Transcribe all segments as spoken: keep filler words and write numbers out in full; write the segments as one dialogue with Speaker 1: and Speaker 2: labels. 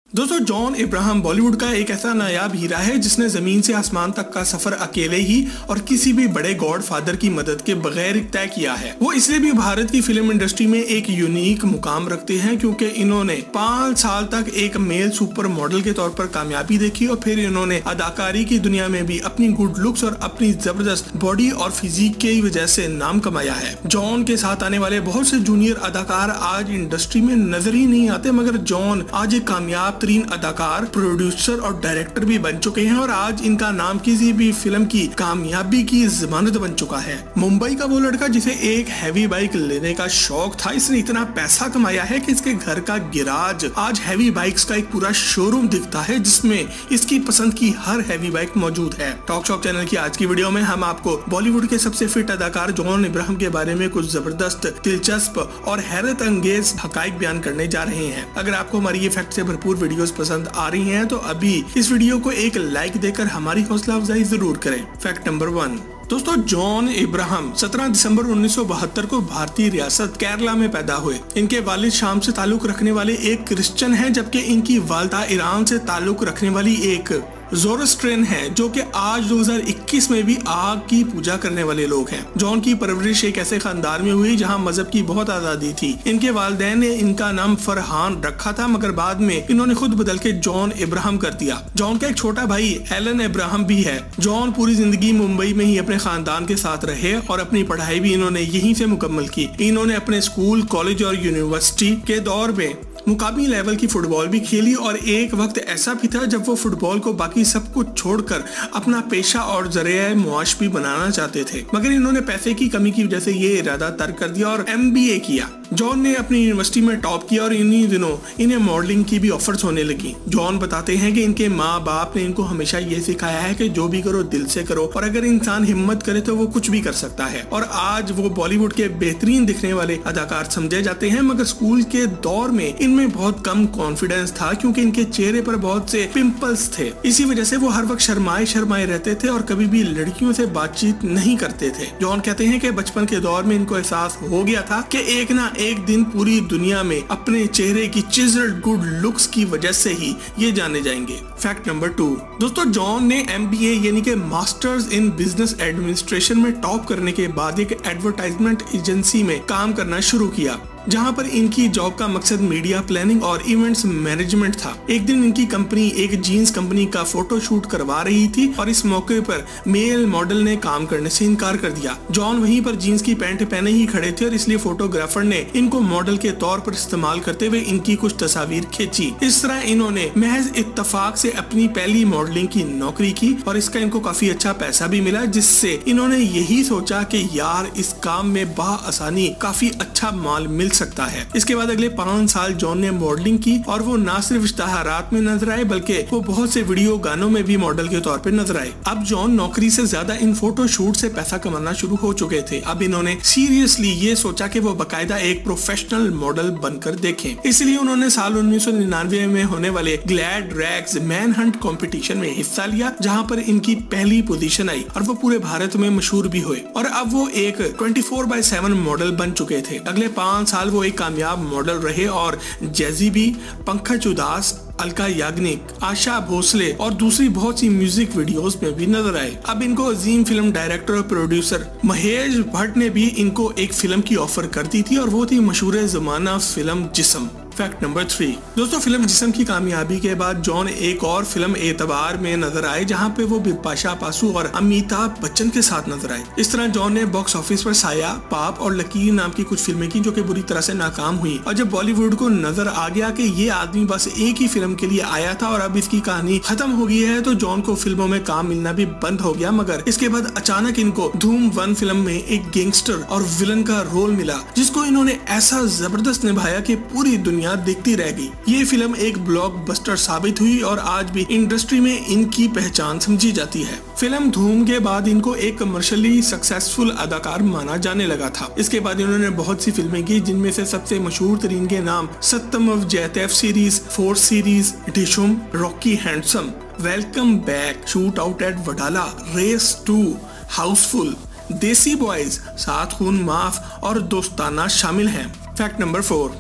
Speaker 1: दोस्तों, John Abraham Bollywood का एक ऐसा नायाब हीरा है जिसने जमीन से आसमान तक का सफर अकेले ही और किसी भी बड़े गॉड फादर की मदद के बगैर तय किया है। वो इसलिए भी भारत की फिल्म इंडस्ट्री में एक यूनिक मुकाम रखते हैं क्योंकि इन्होंने पाँच साल तक एक मेल सुपर मॉडल के तौर पर कामयाबी देखी और फिर इन्होंने अदाकारी की दुनिया में भी अपनी गुड लुक्स और अपनी जबरदस्त बॉडी और फिजिक की वजह से नाम कमाया है। जॉन के साथ आने वाले बहुत से जूनियर अदाकार आज इंडस्ट्री में नजर ही नहीं आते, मगर जॉन आज एक कामयाब तरीन अदाकार, प्रोड्यूसर और डायरेक्टर भी बन चुके हैं और आज इनका नाम किसी भी फिल्म की कामयाबी की जमानत बन चुका है। मुंबई का वो लड़का जिसे एक हैवी बाइक लेने का शौक था, इसने इतना पैसा कमाया है कि इसके घर का गिराज आज हैवी बाइक्स का एक पूरा शोरूम दिखता है जिसमें इसकी पसंद की हर हैवी बाइक मौजूद है। टॉक शॉक चैनल की आज की वीडियो में हम आपको बॉलीवुड के सबसे फिट अदाकार जॉन इब्राहम के बारे में कुछ जबरदस्त, दिलचस्प और हैरत अंगेज हकाइक बयान करने जा रहे हैं। अगर आपको हमारी ये फैक्ट से भरपूर वीडियोस पसंद आ रही हैं तो अभी इस वीडियो को एक लाइक देकर हमारी हौसला अफजाई जरूर करें। Fact number one. दोस्तों, जॉन इब्राहम सत्रह दिसंबर उन्नीस सौ बहत्तर को भारतीय रियासत केरला में पैदा हुए। इनके वालिद शाम से ताल्लुक रखने वाले एक क्रिश्चियन हैं, जबकि इनकी वालिदा ईरान से ताल्लुक रखने वाली एक ज़ोरोस्ट्रियन है, जो कि आज दो हज़ार इक्कीस में भी आग की पूजा करने वाले लोग हैं। जॉन की परवरिश एक ऐसे खानदान में हुई जहां मजहब की बहुत आजादी थी। इनके वालिदैन ने इनका नाम फरहान रखा था, मगर बाद में इन्होंने खुद बदल के जॉन इब्राहम कर दिया। जॉन का एक छोटा भाई एलन इब्राहम भी है। जॉन पूरी जिंदगी मुंबई में ही अपने खानदान के साथ रहे और अपनी पढ़ाई भी इन्होंने यहीं से मुकम्मल की। इन्होंने अपने स्कूल, कॉलेज और यूनिवर्सिटी के दौर में मुकामी लेवल की फुटबॉल भी खेली और एक वक्त ऐसा भी था जब वो फुटबॉल को बाकी सब कुछ छोड़कर अपना पेशा और जरिया मुआश भी बनाना चाहते थे, मगर इन्होंने पैसे की कमी की वजह से ये इरादा तर्क कर दिया और एम बी ए किया। जॉन ने अपनी यूनिवर्सिटी में टॉप किया और इन्हीं दिनों इन्हें मॉडलिंग की भी ऑफर्स होने लगी। जॉन बताते हैं कि इनके माँ बाप ने इनको हमेशा ये सिखाया है कि जो भी करो दिल से करो और अगर इंसान हिम्मत करे तो वो कुछ भी कर सकता है। और आज वो बॉलीवुड के बेहतरीन दिखने वाले अदाकार समझे जाते हैं, मगर स्कूल के दौर में इनमें बहुत कम कॉन्फिडेंस था क्योंकि इनके चेहरे पर बहुत से पिंपल्स थे। इसी वजह से वो हर वक्त शर्माए शर्माए रहते थे और कभी भी लड़कियों से बातचीत नहीं करते थे। जॉन कहते हैं कि बचपन के दौर में इनको एहसास हो गया था कि एक ना एक दिन पूरी दुनिया में अपने चेहरे की चिजल्ड गुड लुक्स की वजह से ही ये जाने जाएंगे। Fact number two. दोस्तों, जॉन ने एम बी ए यानी कि मास्टर्स इन बिजनेस एडमिनिस्ट्रेशन में टॉप करने के बाद एक एडवर्टाइजमेंट एजेंसी में काम करना शुरू किया, जहां पर इनकी जॉब का मकसद मीडिया प्लानिंग और इवेंट्स मैनेजमेंट था। एक दिन इनकी कंपनी एक जीन्स कंपनी का फोटो शूट करवा रही थी और इस मौके पर मेल मॉडल ने काम करने से इनकार कर दिया। जॉन वहीं पर जीन्स की पैंट पहने ही खड़े थे और इसलिए फोटोग्राफर ने इनको मॉडल के तौर पर इस्तेमाल करते हुए इनकी कुछ तस्वीर खींची। इस तरह इन्होंने महज इत्तेफाक से अपनी पहली मॉडलिंग की नौकरी की और इसका इनको काफी अच्छा पैसा भी मिला, जिससे इन्होंने यही सोचा कि यार इस काम में बआसानी काफी अच्छा माल मिल सकता है। इसके बाद अगले पाँच साल जॉन ने मॉडलिंग की और वो न सिर्फ इश्तहारात में नजर आए बल्कि वो बहुत से वीडियो गानों में भी मॉडल के तौर पे नजर आए। अब जॉन नौकरी से ज्यादा इन फोटो शूट से पैसा कमाना शुरू हो चुके थे। अब इन्होंने सीरियसली ये सोचा कि वो बाकायदा एक प्रोफेशनल मॉडल बनकर देखें। इसलिए उन्होंने साल उन्नीस सौ निन्यानवे में होने वाले Gladrags Manhunt competition में हिस्सा लिया, जहाँ पर इनकी पहली पोजीशन आई और वो पूरे भारत में मशहूर भी हुए और अब वो एक twenty four by seven model बन चुके थे। अगले पाँच साल वो एक कामयाब मॉडल रहे और जैजी बी, पंकज उदास, अलका याग्निक, आशा भोसले और दूसरी बहुत सी म्यूजिक वीडियोस में भी नजर आए। अब इनको अजीम फिल्म डायरेक्टर और प्रोड्यूसर महेश भट्ट ने भी इनको एक फिल्म की ऑफर कर दी थी और वो थी मशहूर जमाना film Jism. Fact number three. दोस्तों, फिल्म जिस्म की कामयाबी के बाद जॉन एक और फिल्म एतबार में नजर आए, जहां पे वो बिपाशा बासु और अमिताभ बच्चन के साथ नजर आए। इस तरह जॉन ने बॉक्स ऑफिस पर साया, पाप और लकीर नाम की कुछ फिल्में की जो कि बुरी तरह से नाकाम हुई और जब बॉलीवुड को नजर आ गया कि ये आदमी बस एक ही फिल्म के लिए आया था और अब इसकी कहानी खत्म हो गई है, तो जॉन को फिल्मों में काम मिलना भी बंद हो गया। मगर इसके बाद अचानक इनको धूम वन फिल्म में एक गैंगस्टर और विलन का रोल मिला, जिसको इन्होंने ऐसा जबरदस्त निभाया कि पूरी दुनिया दिखती रह गई। ये फिल्म एक ब्लॉकबस्टर साबित हुई और आज भी इंडस्ट्री में इनकी पहचान समझी जाती है। फिल्म धूम के बाद इनको एक कमर्शियली सक्सेसफुल अदाकार माना जाने लगा था। इसके बाद इन्होंने बहुत सी फिल्में की, जिनमें से सबसे मशहूर तरीन के नाम सत्यम ऑफ Jayate series, force series, Dishoom, Rocky Handsome, welcome back, shootout at Wadala, race two, Housefull, Desi boys, सात खून माफ और दोस्ताना शामिल हैं। Fact number four.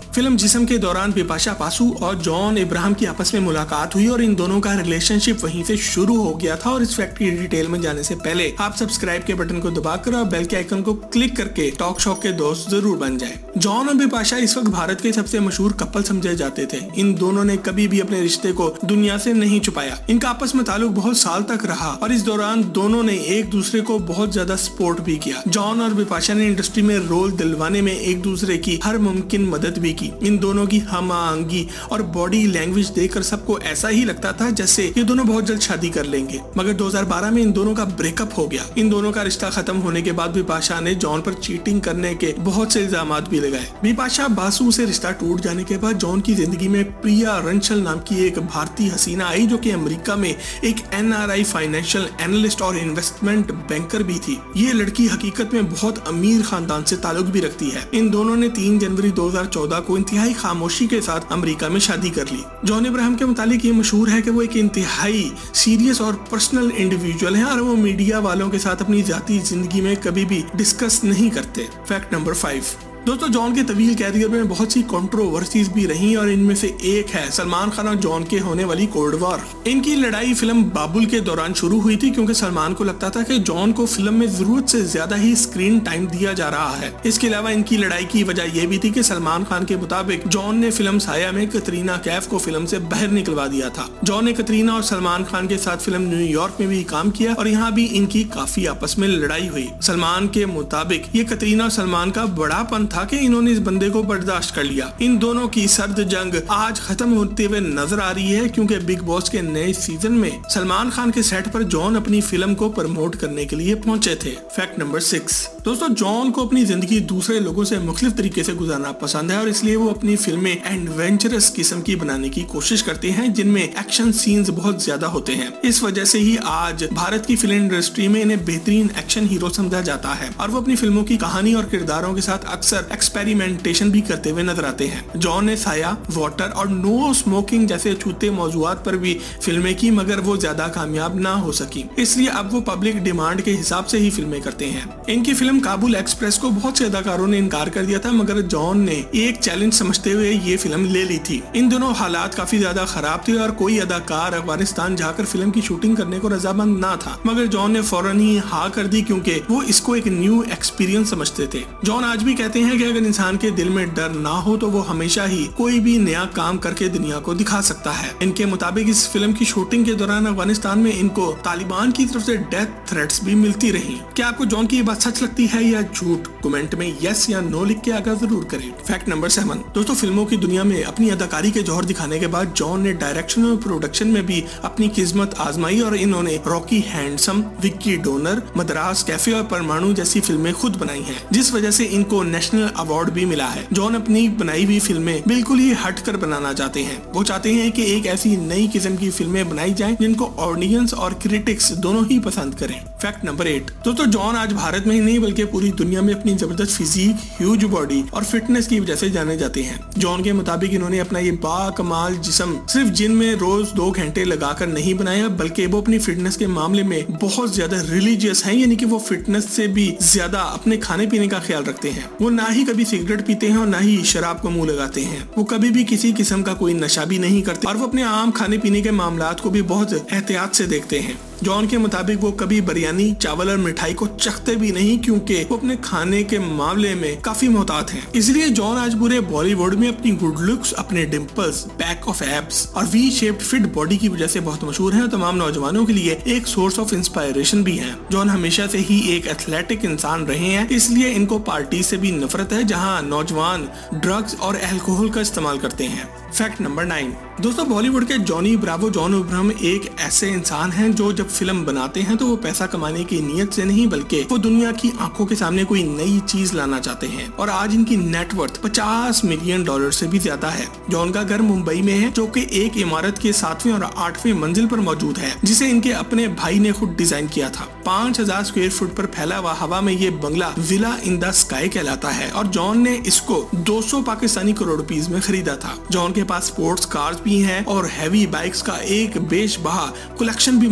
Speaker 1: फिल्म जिस्म के दौरान बिपाशा बासु और जॉन इब्राहिम की आपस में मुलाकात हुई और इन दोनों का रिलेशनशिप वहीं से शुरू हो गया था। और इस फैक्ट की डिटेल में जाने से पहले आप सब्सक्राइब के बटन को दबाकर और बेल के आइकन को क्लिक करके टॉक शॉक के दोस्त जरूर बन जाए। जॉन और बिपाशा इस वक्त भारत के सबसे मशहूर कपल समझे जाते थे। इन दोनों ने कभी भी अपने रिश्ते को दुनिया से नहीं छुपाया। इनका आपस में ताल्लुक बहुत साल तक रहा और इस दौरान दोनों ने एक दूसरे को बहुत ज्यादा सपोर्ट भी किया। जॉन और बिपाशा ने इंडस्ट्री में रोल दिलवाने में एक दूसरे की हर मुमकिन मदद भी की। इन दोनों की हमआहंगी और बॉडी लैंग्वेज देखकर सबको ऐसा ही लगता था जैसे ये दोनों बहुत जल्द शादी कर लेंगे। मगर दो हज़ार बारह में इन दोनों का ब्रेकअप हो गया। इन दोनों का रिश्ता खत्म होने के बाद बिपाशा ने जॉन पर चीटिंग करने के बहुत से इल्जाम भी लगाए। बिपाशा बासु से रिश्ता टूट जाने के बाद जॉन की जिंदगी में प्रिया रंछल नाम की एक भारतीय हसीना आई, जो कि अमेरिका में एक N R I financial analyst और इन्वेस्टमेंट बैंकर भी थी। ये लड़की हकीकत में बहुत अमीर खानदान से ताल्लुक भी रखती है। इन दोनों ने तीन जनवरी दो हज़ार चौदह को इंतहाई खामोशी के साथ अमेरिका में शादी कर ली। जॉन इब्राहिम के मुतालिक ये मशहूर है कि वो एक इंतहाई सीरियस और पर्सनल इंडिविजुअल है और वो मीडिया वालों के साथ अपनी जाती जिंदगी में कभी भी डिस्कस नहीं करते। Fact number five. दोस्तों, जॉन के तवील कैरियर में बहुत सी कंट्रोवर्सीज भी रही और इनमें से एक है सलमान खान और जॉन के होने वाली कोल्ड वॉर। इनकी लड़ाई फिल्म बाबुल के दौरान शुरू हुई थी क्योंकि सलमान को लगता था कि जॉन को फिल्म में जरूरत से ज्यादा ही स्क्रीन टाइम दिया जा रहा है। इसके अलावा इनकी लड़ाई की वजह यह भी थी कि सलमान खान के मुताबिक जॉन ने फिल्म साया में कतरीना कैफ को फिल्म से बाहर निकलवा दिया था। जॉन ने कतरीना और सलमान खान के साथ फिल्म न्यूयॉर्क में भी काम किया और यहाँ भी इनकी काफी आपस में लड़ाई हुई। सलमान के मुताबिक ये कतरीना और सलमान का बड़ापन था कि इन्होंने इस बंदे को बर्दाश्त कर लिया। इन दोनों की सर्द जंग आज खत्म होते हुए नजर आ रही है क्योंकि बिग बॉस के नए सीजन में सलमान खान के सेट पर जॉन अपनी फिल्म को प्रमोट करने के लिए पहुंचे थे। Fact number six. दोस्तों, जॉन को अपनी जिंदगी दूसरे लोगों से मुख्तलिफ तरीके से गुजारना पसंद है और इसलिए वो अपनी फिल्में एडवेंचरस किस्म की बनाने की कोशिश करते हैं जिनमें एक्शन सीन्स बहुत ज्यादा होते हैं। इस वजह से ही आज भारत की फिल्म इंडस्ट्री में इन्हें बेहतरीन एक्शन हीरो समझा जाता है और वो अपनी फिल्मों की कहानी और किरदारों के साथ अक्सर एक्सपेरिमेंटेशन भी करते हुए नजर आते हैं। जॉन ने साया, वाटर और नो स्मोकिंग जैसे छूते मौजूआत पर भी फिल्में की मगर वो ज्यादा कामयाब ना हो सकी, इसलिए अब वो पब्लिक डिमांड के हिसाब से ही फिल्में करते हैं। इनकी फिल्म काबुल एक्सप्रेस को बहुत से अदाकारों ने इनकार कर दिया था मगर जॉन ने एक चैलेंज समझते हुए ये फिल्म ले ली थी। इन दोनों हालात काफी ज्यादा खराब थे और कोई अदाकार अफगानिस्तान जाकर फिल्म की शूटिंग करने को रजामंद ना था मगर जॉन ने फौरन ही हाँ कर दी क्योंकि वो इसको एक न्यू एक्सपीरियंस समझते थे। जॉन आज भी कहते हैं कि अगर इंसान के दिल में डर ना हो तो वो हमेशा ही कोई भी नया काम करके दुनिया को दिखा सकता है। इनके मुताबिक इस फिल्म की शूटिंग के दौरान अफगानिस्तान में इनको तालिबान की तरफ से डेथ थ्रेट्स भी मिलती रही। क्या आपको जॉन की ये बात सच लगती है या झूठ? कमेंट में यस या नो लिख के आगे जरूर करें। Fact number seven. दोस्तों, फिल्मों की दुनिया में अपनी अदाकारी के जौहर दिखाने के बाद जॉन ने डायरेक्शन और प्रोडक्शन में भी अपनी किस्मत आजमाई और इन्होंने Rocky Handsome, Vicky donor, Madras cafe और परमाणु जैसी फिल्में खुद बनाई हैं जिस वजह से इनको नेशनल अवार्ड भी मिला है। जॉन अपनी बनाई हुई फिल्में बिल्कुल ही हटकर बनाना चाहते हैं। वो चाहते हैं कि एक ऐसी नई किस्म की फिल्में बनाई जाएं जिनको ऑडियंस और क्रिटिक्स दोनों ही पसंद करें। Fact number eight. दोस्तों, जॉन आज भारत में ही नहीं बल्कि पूरी दुनिया में अपनी जबरदस्त फिजिक, ह्यूज बॉडी और फिटनेस की वजह से जाने जाते हैं। जॉन के मुताबिक इन्होंने अपना ये बाकमाल जिस्म सिर्फ जिम में रोज दो घंटे लगाकर नहीं बनाया बल्कि वो अपनी फिटनेस के मामले में बहुत ज्यादा रिलीजियस हैं, यानी कि वो फिटनेस से भी ज्यादा अपने खाने पीने का ख्याल रखते हैं। वो ना ही कभी सिगरेट पीते हैं और ना ही शराब को मुंह लगाते हैं। वो कभी भी किसी किस्म का कोई नशा भी नहीं करते और वो अपने आम खाने पीने के मामलात को भी बहुत एहतियात से देखते हैं। जॉन के मुताबिक वो कभी बिरयानी, चावल और मिठाई को चखते भी नहीं क्योंकि वो अपने खाने के मामले में काफी मोहतात हैं। इसलिए जॉन आज पूरे बॉलीवुड में अपनी गुड लुक्स, अपने डिम्पल्स, बैक ऑफ एब्स और वी शेप्ड फिट बॉडी की वजह से बहुत मशहूर हैं और तमाम नौजवानों के लिए एक सोर्स ऑफ इंस्पायरेशन भी हैं। जॉन हमेशा से ही एक एथलेटिक इंसान रहे हैं, इसलिए इनको पार्टी से भी नफरत है जहाँ नौजवान ड्रग्स और अल्कोहल का इस्तेमाल करते हैं। Fact number nine. दोस्तों, बॉलीवुड के जॉनी ब्रावो जॉन इब्राहिम एक ऐसे इंसान हैं जो जब फिल्म बनाते हैं तो वो पैसा कमाने की नीयत से नहीं बल्कि वो दुनिया की आंखों के सामने कोई नई चीज लाना चाहते हैं और आज इनकी नेटवर्थ पचास मिलियन डॉलर से भी ज्यादा है। जॉन का घर मुंबई में है जो कि एक इमारत के सातवें और आठवें मंजिल पर मौजूद है जिसे इनके अपने भाई ने खुद डिजाइन किया था। पाँच हजार स्क्वायर फुट पर फैला हुआ हवा में ये बंगला विला इन द स्काई कहलाता है और जॉन ने इसको दो सौ पाकिस्तानी करोड़ रुपीस में खरीदा था। जॉन के पास स्पोर्ट्स कार्स भी हैं और हैवी बाइक्स का एक बेशबहा कलेक्शन भी मौजूद है।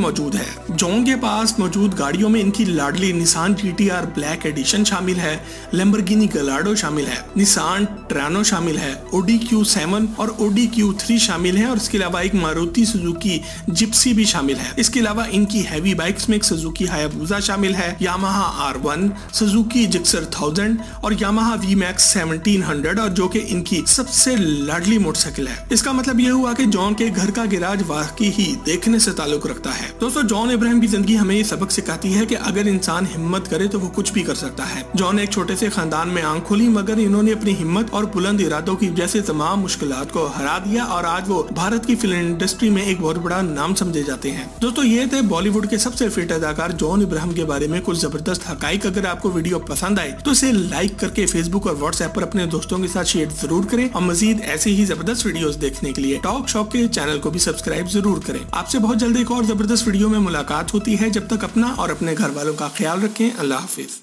Speaker 1: है। जॉन के पास मौजूद गाड़ियों में इनकी लाडली Nissan G T R black edition शामिल है, लैम्बोर्गिनी गलाडो शामिल है, निसान ट्रानो शामिल है, ओडी क्यू सेवन और ओडी क्यू थ्री शामिल है और इसके अलावा एक मारुति सुजुकी जिप्सी भी शामिल है। इसके अलावा इनकी हैवी बाइक्स में एक सुजुकी हायाबुसा शामिल है, Yamaha R one, Suzuki Gixxer thousand और Yamaha V Max seventeen hundred, और जो कि इनकी सबसे लाडली मोटरसाइकिल है। इसका मतलब यह हुआ कि जॉन के घर का गिराज वाकई ही देखने से ताल्लुक रखता है। दोस्तों, जॉन इब्राहिम की जिंदगी हमें ये सबक सिखाती है कि अगर इंसान हिम्मत करे तो वो कुछ भी कर सकता है। जॉन ने एक छोटे से खानदान में आंख खोली, मगर इन्होंने अपनी हिम्मत और बुलंद इरादों की वजह से तमाम मुश्किलात को हरा दिया और आज वो भारत की फिल्म इंडस्ट्री में एक बहुत बड़ा नाम समझे जाते हैं। दोस्तों, ये थे बॉलीवुड के सबसे फिट अदाकार जॉन इब्राहिम के बारे में कुछ जबरदस्त हकाइक। अगर आपको वीडियो पसंद आए तो इसे लाइक करके फेसबुक और व्हाट्सएप पर अपने दोस्तों के साथ शेयर जरूर करें और मजीद ऐसे ही जबरदस्त वीडियोस देखने के लिए टॉक शॉप के चैनल को भी सब्सक्राइब जरूर करें। आपसे बहुत जल्दी एक और जबरदस्त वीडियो में मुलाकात होती है। जब तक अपना और अपने घर वालों का ख्याल रखें। अल्लाह हाफिज।